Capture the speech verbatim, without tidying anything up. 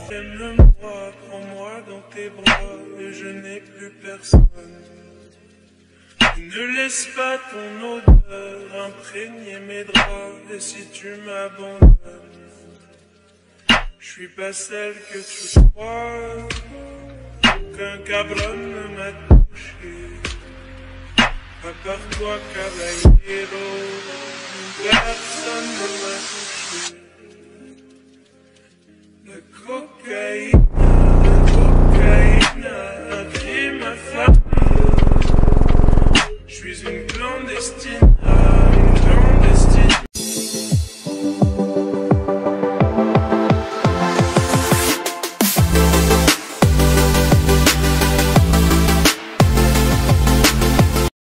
Aime-moi, prends-moi dans tes bras, et je n'ai plus personne. Ne laisse pas ton odeur imprégner mes draps, et si tu m'abandonnes, je suis pas celle que tu crois. Aucun cabron ne m'a touché, à part toi, caballero, personne ne m'a touché.